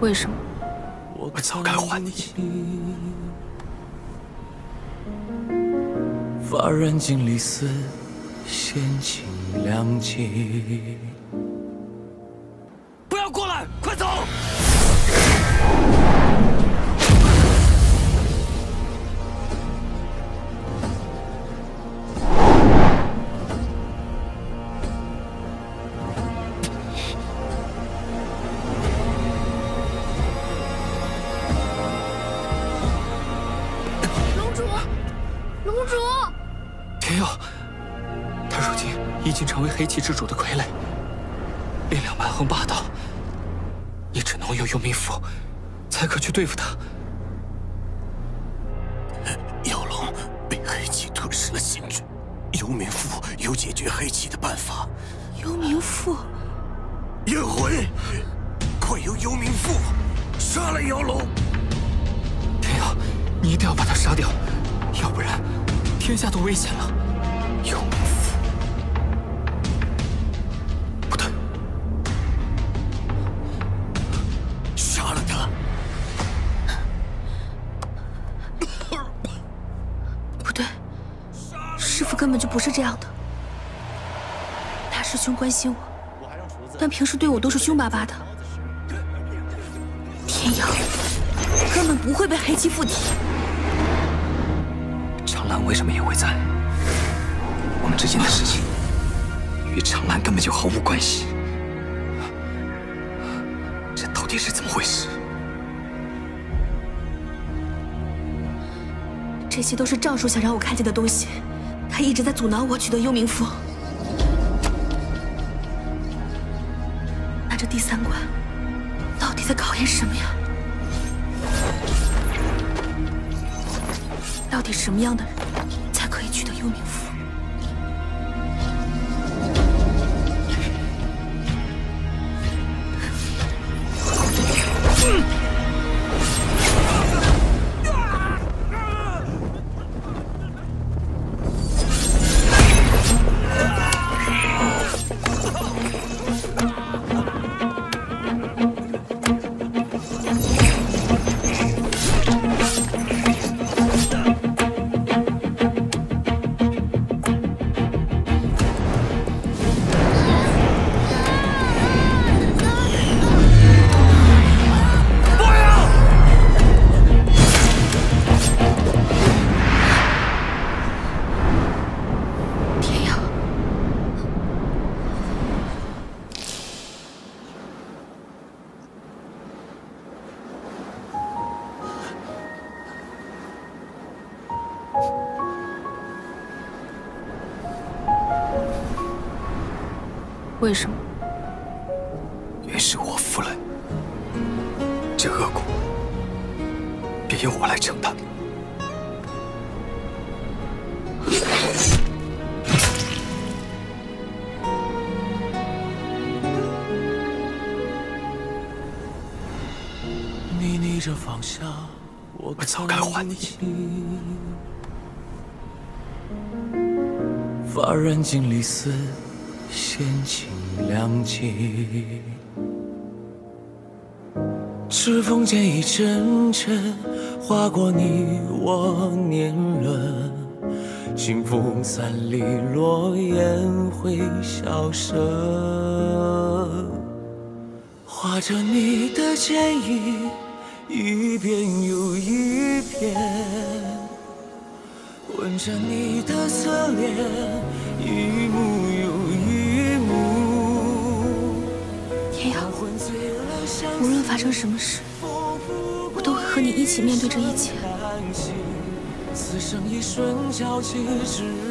为什么？ 我早该还你。 发染尽离丝，闲情两极。 不要过来，快走！ 龙主， 天佑，他如今已经成为黑旗之主的傀儡，力量蛮横霸道，你只能用幽冥符，才可去对付他。 妖龙被黑旗吞噬了心智，幽冥符有解决黑旗的办法。 幽冥符， 燕魂，快用幽冥符杀了妖龙！ 天佑，你一定要把他杀掉，要不然天下都危险了。 幽冥符， 不对， 杀了他！ 不对，师父根本就不是这样的。大师兄关心我，但平时对我都是凶巴巴的。天阳根本不会被黑旗附体。 长兰为什么也会在？我们之间的事情与长兰根本就毫无关系。这到底是怎么回事？ 这些都是丈叔想让我看见的东西，他一直在阻挠我取得幽冥符。那这第三关到底在考验什么呀？到底什么样的人才可以取得幽冥符？为什么？ 原是我负了这恶果，便由我来承担。 你逆着方向，我早该还你。 发染尽离丝，闲情两极。指缝间一阵阵划过你我年轮，清风散离，落雁会消失。画着你的剪影，一遍又一遍，吻着你的侧脸，一幕又一幕。 天瑶，无论发生什么事，我都会和你一起面对这一切。 此生一瞬交集，只